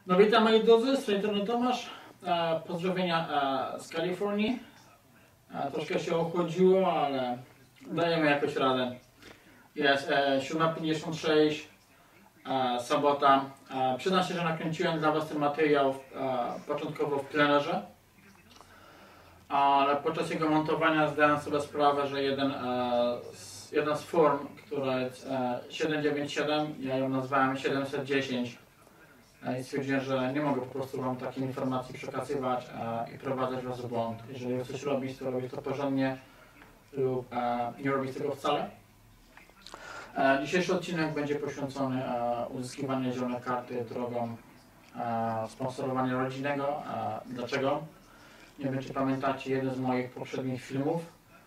No witam moi drodzy, z tej strony Tomasz. Pozdrowienia z Kalifornii. Troszkę się ochłodziło, ale dajemy jakoś radę. Jest 7:56, sobota. Przyznam się, że nakręciłem dla Was ten materiał początkowo w plenerze, ale podczas jego montowania zdałem sobie sprawę, że jedna z form, która jest 797, ja ją nazwałem 710. I stwierdziłem, że nie mogę po prostu Wam takiej informacji przekazywać i prowadzać Was w błąd. Jeżeli coś robić, to robić to porządnie lub nie robić tego wcale. Dzisiejszy odcinek będzie poświęcony uzyskiwaniu zielonej karty drogą sponsorowania rodzinnego. Dlaczego? Nie wiem, czy pamiętacie jeden z moich poprzednich filmów.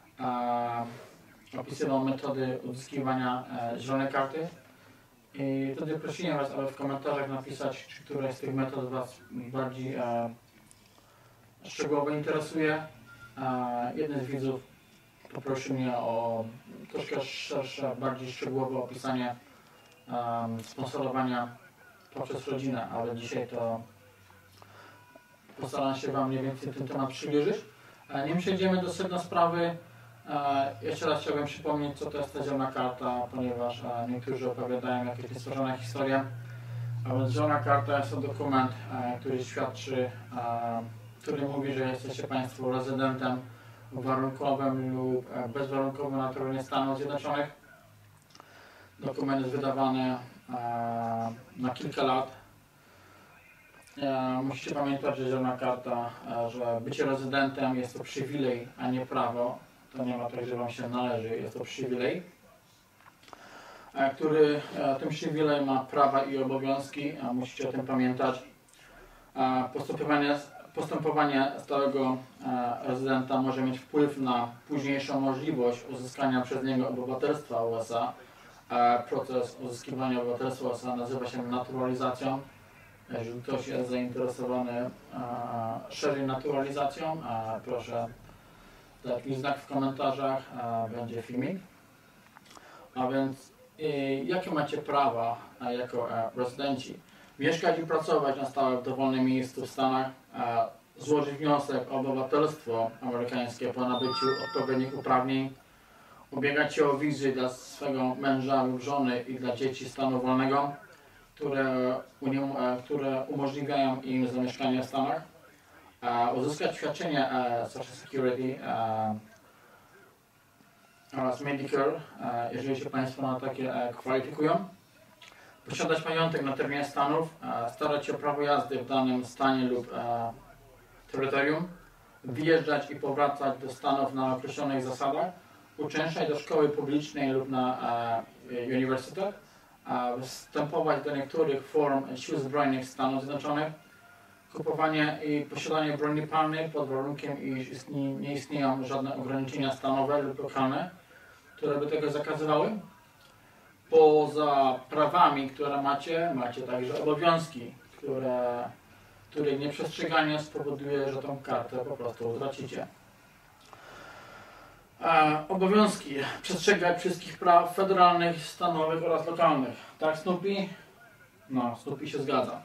Opisywał metody uzyskiwania zielonej karty. I wtedy prosiłem Was, aby w komentarzach napisać, czy któraś z tych metod Was bardziej szczegółowo interesuje. Jeden z widzów poprosił mnie o troszkę szersze, bardziej szczegółowe opisanie sponsorowania poprzez rodzinę, ale dzisiaj to postaram się Wam mniej więcej ten temat przybliżyć. Nim przejdziemy do sedna sprawy, jeszcze raz chciałbym przypomnieć, co to jest ta zielona karta, ponieważ niektórzy opowiadają jakieś niestworzone historie. A więc zielona karta jest to dokument, który świadczy, który mówi, że jesteście Państwo rezydentem warunkowym lub bezwarunkowym na terenie Stanów Zjednoczonych. Dokument jest wydawany na kilka lat. Musicie pamiętać, że zielona karta, że bycie rezydentem jest to przywilej, a nie prawo. To nie ma tak, że Wam się należy, jest to przywilej, który tym przywilej ma prawa i obowiązki, a musicie o tym pamiętać. Postępowanie stałego rezydenta może mieć wpływ na późniejszą możliwość uzyskania przez niego obywatelstwa USA. Proces uzyskiwania obywatelstwa USA nazywa się naturalizacją. Jeżeli ktoś jest zainteresowany szerzej naturalizacją, proszę dać mi znak w komentarzach, będzie filmik. A więc jakie macie prawa jako rezydenci? Mieszkać i pracować na stałe w dowolnym miejscu w Stanach, złożyć wniosek o obywatelstwo amerykańskie po nabyciu odpowiednich uprawnień, ubiegać się o wizy dla swego męża lub żony i dla dzieci stanu wolnego, które umożliwiają im zamieszkanie w Stanach, uzyskać świadczenie Social Security oraz Medicare, jeżeli się Państwo na takie kwalifikują, posiadać majątek na terenie Stanów, starać się o prawo jazdy w danym stanie lub terytorium, wyjeżdżać i powracać do Stanów na określonych zasadach, uczęszczać do szkoły publicznej lub na uniwersytet, wstępować do niektórych form sił zbrojnych Stanów Zjednoczonych, kupowanie i posiadanie broni palnej pod warunkiem, iż nie istnieją żadne ograniczenia stanowe lub lokalne, które by tego zakazywały. Poza prawami, które macie także obowiązki, których nieprzestrzeganie spowoduje, że tą kartę po prostu utracicie. Obowiązki. Przestrzegać wszystkich praw federalnych, stanowych oraz lokalnych. Tak, Snoopy? No, Snoopy się zgadza.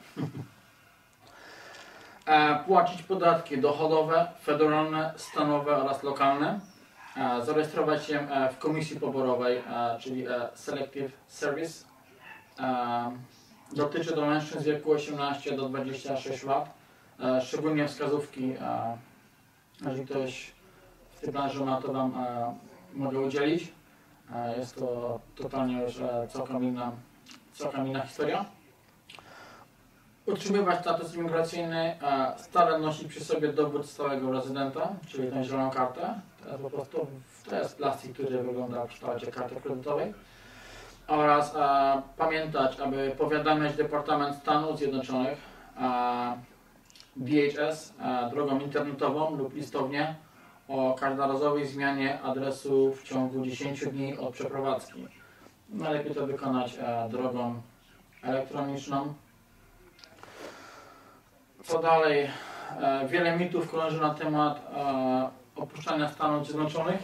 Płacić podatki dochodowe, federalne, stanowe oraz lokalne. Zarejestrować się w komisji poborowej, czyli Selective Service. Dotyczy do mężczyzn z wieku 18 do 26 lat. Szczególnie wskazówki, jeżeli ktoś w tej branży ma, to Wam mogę udzielić. Jest to totalnie już całkiem inna historia. Utrzymywać status imigracyjny, stale nosić przy sobie dowód stałego rezydenta, czyli tę zieloną kartę. To jest plastik, który wygląda w kształcie karty kredytowej. Oraz pamiętać, aby powiadamiać Departament Stanów Zjednoczonych, DHS, drogą internetową lub listownie o każdorazowej zmianie adresu w ciągu 10 dni od przeprowadzki. Najlepiej to wykonać drogą elektroniczną. Co dalej? Wiele mitów krąży na temat opuszczania Stanów Zjednoczonych.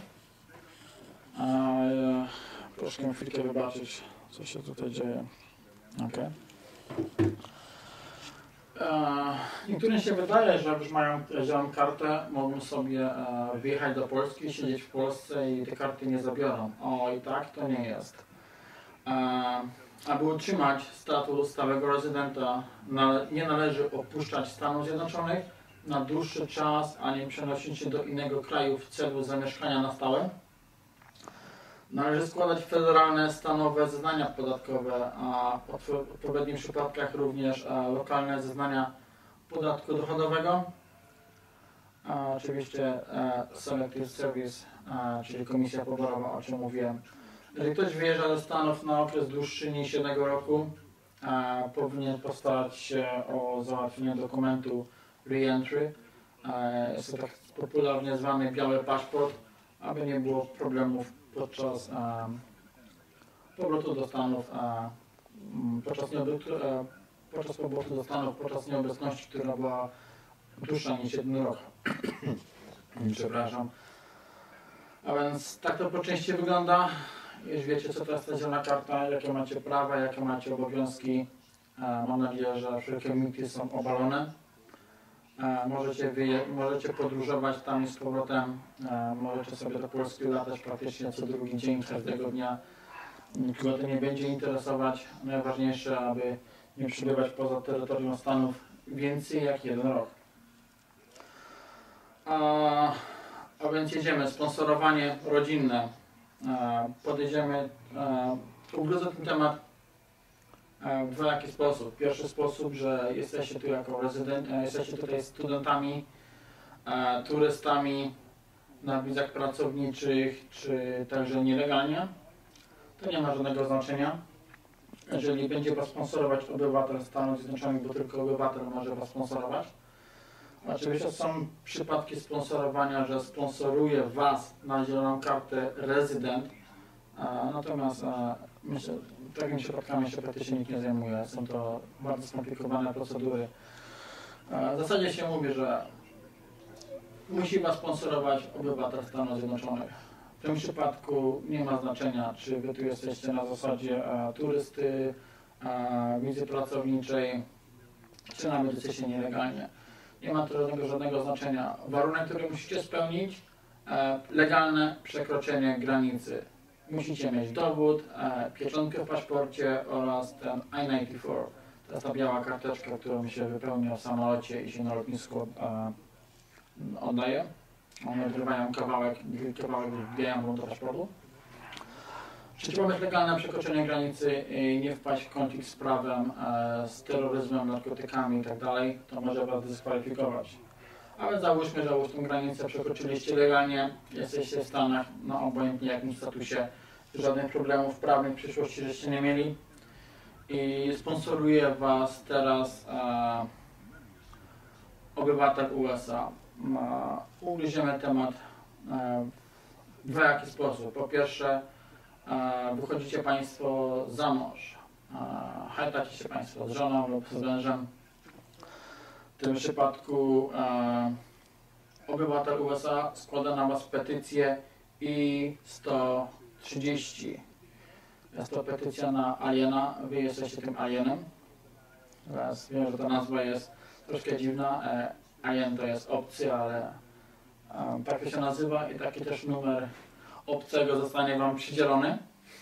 Proszę mi chwilkę wybaczyć, co się tutaj dzieje. Okay. Niektórym się wydaje, że jak już mają zieloną kartę, mogą sobie wyjechać do Polski, siedzieć w Polsce i te karty nie zabiorą. O, i tak to nie jest. Aby utrzymać status stałego rezydenta, nie należy opuszczać Stanów Zjednoczonych na dłuższy czas, ani przenosić się do innego kraju w celu zamieszkania na stałe. Należy składać federalne, stanowe zeznania podatkowe, a w odpowiednich przypadkach również lokalne zeznania podatku dochodowego. Oczywiście Selective Service, czyli Komisja Poborowa, o czym mówiłem. Jeżeli ktoś wyjeżdża do Stanów na okres dłuższy niż 1 roku, powinien postarać się o załatwienie dokumentu re-entry. Jest to tak popularnie zwany biały paszport, aby nie było problemów podczas powrotu do Stanów, podczas powrotu do Stanów, podczas nieobecności, która była dłuższa niż 1 rok. Przepraszam. A więc tak to po części wygląda. Już wiecie, co to jest ta zielona karta, jakie macie prawa, jakie macie obowiązki. Mam nadzieję, że wszelkie mity są obalone. Możecie podróżować tam i z powrotem. Możecie sobie do Polski latać praktycznie co drugi dzień, każdego dnia. Nikogo to nie będzie interesować. Najważniejsze, aby nie przebywać poza terytorium Stanów więcej jak 1 rok. A więc jedziemy. Sponsorowanie rodzinne. Podejdziemy, ugryzę ten temat w dwojaki sposób. Pierwszy sposób, że jesteście tu jako jesteście tutaj studentami, turystami na wizach pracowniczych, czy także nielegalnie. To nie ma żadnego znaczenia. Jeżeli będzie was sponsorować obywatel Stanów Zjednoczonych, bo tylko obywatel może was sponsorować. Oczywiście są przypadki sponsorowania, że sponsoruje was na zieloną kartę rezydent, natomiast myślę, takimi przypadkami się praktycznie nikt nie zajmuje. Są to bardzo skomplikowane procedury. W zasadzie się mówi, że musi was sponsorować obywatel Stanów Zjednoczonych. W tym przypadku nie ma znaczenia, czy wy tu jesteście na zasadzie turysty, wizy pracowniczej, czy nawet jesteście nielegalnie. Nie ma to żadnego znaczenia. Warunek, który musicie spełnić, legalne przekroczenie granicy. Musicie mieć dowód, pieczątkę w paszporcie oraz ten I-94. To jest ta biała karteczka, którą się wypełnia w samolocie i się na lotnisku oddaje. One odrywają kawałek wbijają do paszportu. Trzeci pomysł, legalne przekroczenie granicy i nie wpaść w konflikt z prawem, z terroryzmem, narkotykami itd., to może was dyskwalifikować. Ale załóżmy, że już tę granicę przekroczyliście legalnie, jesteście w Stanach, no obojętnie jakim statusie, żadnych problemów prawnych w przyszłości żeście nie mieli i sponsoruje was teraz obywatel USA. Ugryziemy temat w dwojaki sposób. Po pierwsze, wychodzicie Państwo za mąż, hajtacie się Państwo z żoną lub z mężem. W tym przypadku obywatel USA składa na Was petycję I-130. Jest to petycja na aliena, Wy jesteście tym alienem. Teraz wiem, że ta nazwa jest troszkę dziwna. Alien to jest obcy, ale tak to się nazywa i taki też numer obcego zostanie Wam przydzielony.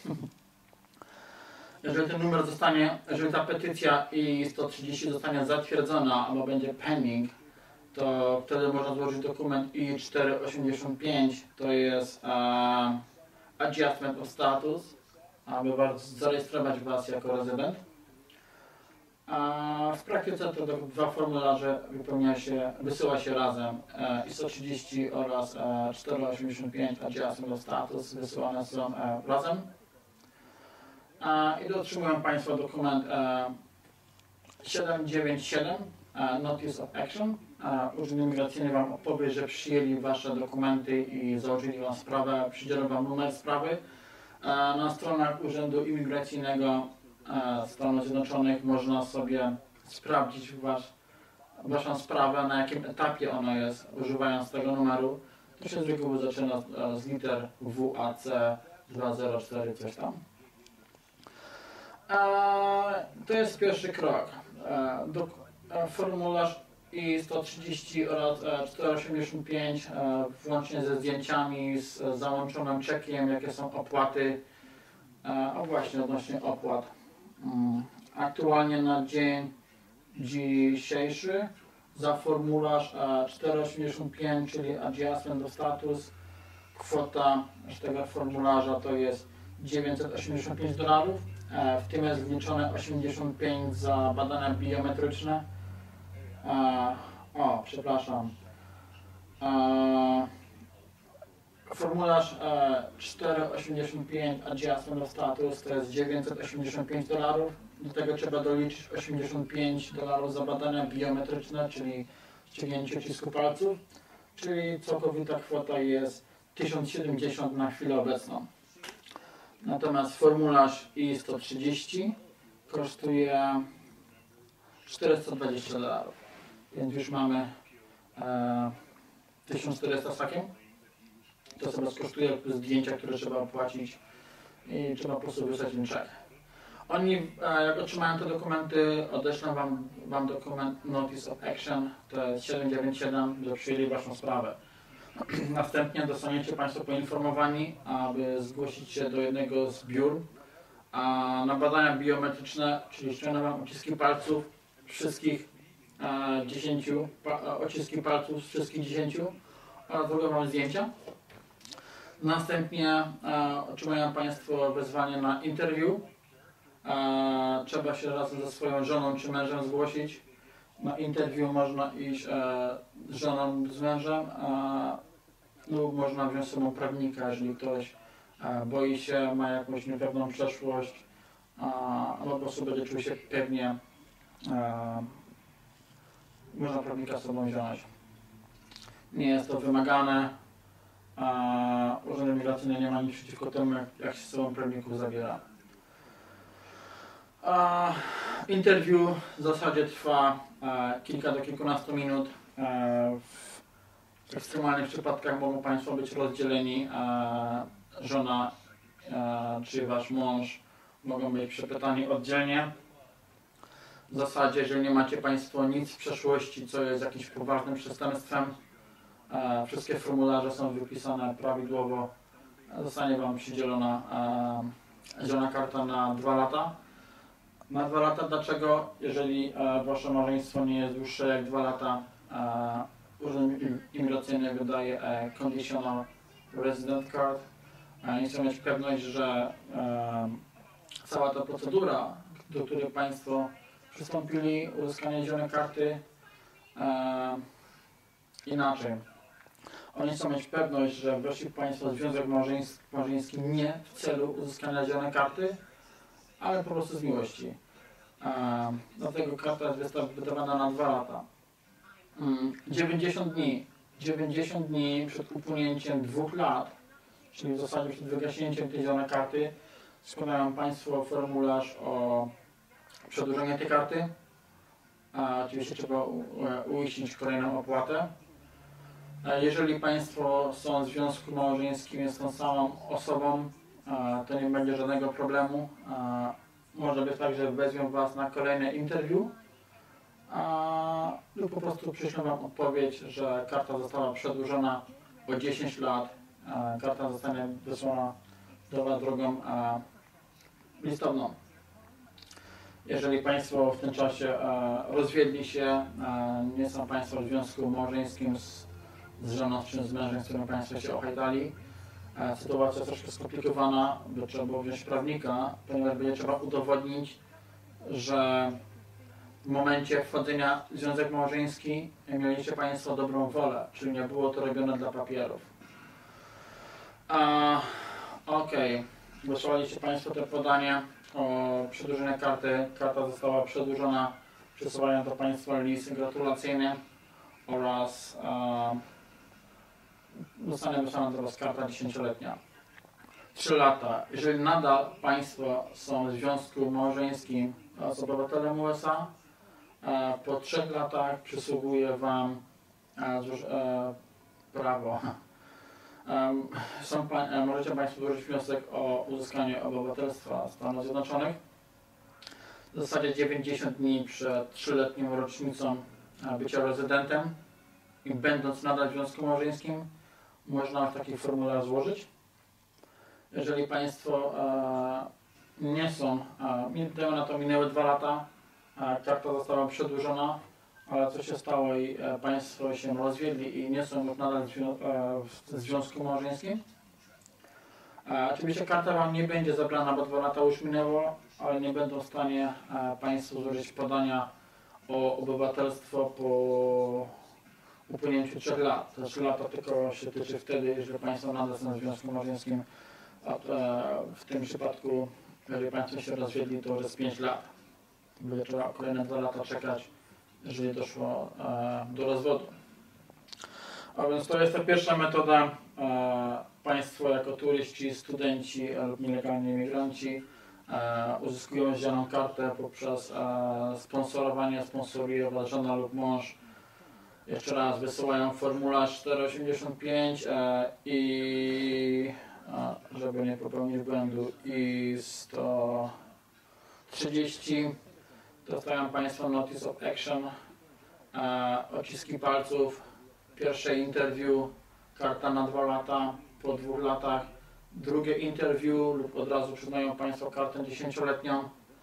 Jeżeli ta petycja I-130 zostanie zatwierdzona albo będzie pending, to wtedy można złożyć dokument I-485, to jest Adjustment of Status, aby zarejestrować Was jako rezydent. W praktyce te 2 formularze wysyła się razem. I-130 oraz 485 Adjustment of Status wysyłane są razem. I otrzymują Państwo dokument 797 Notice of Action. Urząd Imigracyjny Wam opowie, że przyjęli Wasze dokumenty i założyli Wam sprawę, przydzielą Wam numer sprawy. Na stronach Urzędu Imigracyjnego Stanów Zjednoczonych można sobie sprawdzić Waszą sprawę, na jakim etapie ona jest, używając tego numeru. To się z reguły zaczyna z liter WAC 204 coś tam. To jest pierwszy krok. Formularz I-130 oraz 485 włącznie ze zdjęciami, z załączonym czekiem, jakie są opłaty. O właśnie, odnośnie opłat. Aktualnie na dzień dzisiejszy za formularz 485, czyli Adjustment of Status, kwota z tego formularza to jest $985. W tym jest wliczone 85 za badania biometryczne. Formularz 485 Adjustment of Status to jest $985. Do tego trzeba doliczyć $85 za badania biometryczne, czyli ściągnięcie odcisku palców, czyli całkowita kwota jest 1070 na chwilę obecną. Natomiast formularz I-130 kosztuje $420, więc już mamy 1400 z hakiem. To sobie kosztuje zdjęcia, które trzeba opłacić i trzeba po prostu wysłać im czek. Oni, jak otrzymają te dokumenty, odeślą wam dokument Notice of Action, to jest 797, że przyjęli waszą sprawę. Następnie dostaniecie Państwo poinformowani, aby zgłosić się do jednego z biur na badania biometryczne, czyli ściągnę wam odciski palców wszystkich 10, odciski palców z wszystkich 10 oraz zrobię wam zdjęcia. Następnie otrzymają Państwo wezwanie na interview. Trzeba się razem ze swoją żoną czy mężem zgłosić. Na interview można iść z żoną, z mężem, lub można wziąć sobą prawnika, jeżeli ktoś boi się, ma jakąś niepewną przeszłość, albo po prostu będzie czuł się pewnie, można prawnika z sobą wziąć. Nie jest to wymagane. Urząd Migracyjny nie ma nic przeciwko temu, jak się z sobą prawników zabiera. Interview w zasadzie trwa kilka do kilkunastu minut. W ekstremalnych przypadkach mogą Państwo być rozdzieleni. Żona czy Wasz mąż mogą być przepytani oddzielnie. W zasadzie, jeżeli nie macie Państwo nic w przeszłości, co jest jakimś poważnym przestępstwem, wszystkie formularze są wypisane prawidłowo. Zostanie Wam przydzielona zielona karta na 2 lata. Na 2 lata dlaczego? Jeżeli Wasze małżeństwo nie jest dłuższe jak 2 lata, Urząd Imigracyjny wydaje Conditional Resident Card. Nie chcą mieć pewność, że cała ta procedura, do której Państwo przystąpili, uzyskanie zielonej karty, inaczej. Oni chcą mieć pewność, że weszli Państwo w związek małżeński nie w celu uzyskania zielonej karty, ale po prostu z miłości. Dlatego karta jest wydawana na 2 lata. 90 dni przed upłynięciem 2 lat, czyli w zasadzie przed wygaśnięciem tej zielonej karty, składają Państwo formularz o przedłużenie tej karty. Oczywiście trzeba uiścić kolejną opłatę. Jeżeli Państwo są w związku małżeńskim z tą samą osobą, to nie będzie żadnego problemu. Może być tak, że wezmą Was na kolejne interview lub po prostu przyślą Wam odpowiedź, że karta została przedłużona o 10 lat. Karta zostanie wysłana do Was drogą listowną. Jeżeli Państwo w tym czasie rozwiedli się, nie są Państwo w związku małżeńskim z żoną czy z mężem, z którym Państwo się ohajdali, sytuacja jest troszkę skomplikowana, bo trzeba było wziąć prawnika, ponieważ będzie trzeba udowodnić, że w momencie wchodzenia w związek małżeński mieliście Państwo dobrą wolę, czyli nie było to robione dla papierów. Wysłaliście Państwo to podanie o przedłużenie karty. Karta została przedłużona, przesyłają do Państwa list gratulacyjny oraz zostanie wysłana do Was karta 10-letnia. 3 lata. Jeżeli nadal Państwo są w związku małżeńskim z obywatelem USA, po 3 latach przysługuje Wam prawo. Możecie Państwo złożyć wniosek o uzyskanie obywatelstwa Stanów Zjednoczonych. w zasadzie 90 dni przed 3-letnią rocznicą bycia rezydentem i będąc nadal w związku małżeńskim, można taki formularz złożyć. Jeżeli Państwo nie są, na to minęły 2 lata, karta została przedłużona, ale co się stało i Państwo się rozwiedli i nie są już nadal w związku małżeńskim. Oczywiście karta Wam nie będzie zabrana, bo 2 lata już minęło, ale nie będą w stanie Państwo złożyć podania o obywatelstwo po upłynięciu 3 lat. Te 3 lata tylko się tyczy wtedy, jeżeli Państwo nadal są w związku małżeńskim. W tym przypadku, jeżeli Państwo się rozwiedli, to już jest 5 lat. Będzie trzeba kolejne 2 lata czekać, jeżeli doszło do rozwodu. A więc to jest ta pierwsza metoda. Państwo jako turyści, studenci lub nielegalni imigranci uzyskują zieloną kartę poprzez sponsorowanie, sponsoruje Was żona lub mąż. Jeszcze raz wysyłają formularz 485 i żeby nie popełnić błędu i 130 dostają Państwo Notice of Action, odciski palców, pierwsze interview, karta na 2 lata, po 2 latach drugie interview lub od razu przyznają Państwo kartę 10-letnią.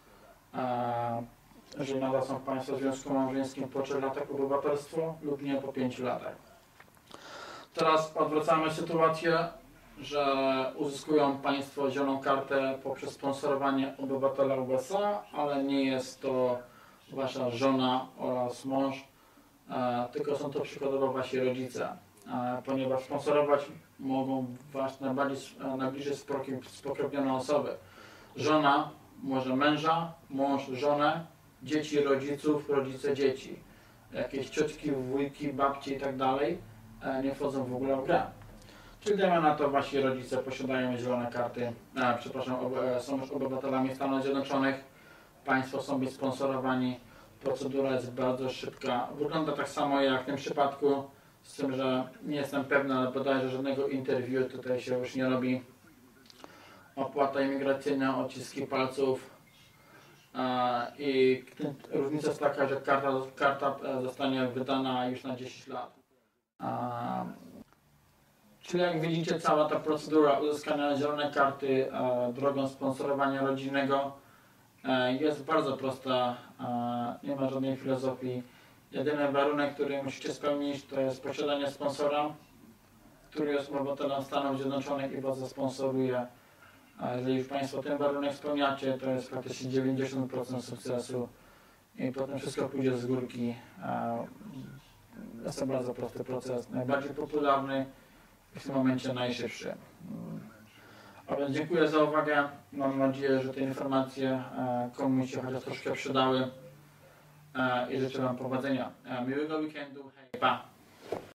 Jeżeli nadal są Państwo w związku małżeńskim, po 3 latach obywatelstwo lub nie po 5 latach. Teraz odwracamy sytuację, że uzyskują Państwo zieloną kartę poprzez sponsorowanie obywatela USA, ale nie jest to Wasza żona oraz mąż, tylko są to przykładowo Wasi rodzice, ponieważ sponsorować mogą Was najbliżej spokrewnione osoby. Żona może męża, mąż żonę, dzieci rodziców, rodzice dzieci. Jakieś ciotki, wujki, babci i tak dalej nie wchodzą w ogóle w grę. Czyli dajmy na to, Wasi rodzice posiadają zielone karty, są już obywatelami Stanów Zjednoczonych, Państwo są być sponsorowani, procedura jest bardzo szybka. Wygląda tak samo jak w tym przypadku, z tym, że nie jestem pewny, ale bodajże żadnego interview tutaj się już nie robi. Opłata imigracyjna, odciski palców i różnica jest taka, że karta zostanie wydana już na 10 lat. Czyli jak widzicie, cała ta procedura uzyskania zielonej karty drogą sponsorowania rodzinnego jest bardzo prosta, nie ma żadnej filozofii. Jedyny warunek, który musicie spełnić, to jest posiadanie sponsora, który jest obywatelem Stanów Zjednoczonych i Was zasponsoruje. A jeżeli już Państwo ten warunek spełniacie, to jest praktycznie 90% sukcesu i potem wszystko pójdzie z górki. Jest to bardzo prosty proces, najbardziej popularny i w tym momencie najszybszy. A więc dziękuję za uwagę. Mam nadzieję, że te informacje komuś się chociaż troszkę przydały i życzę Wam powodzenia. Miłego weekendu. Hej, pa!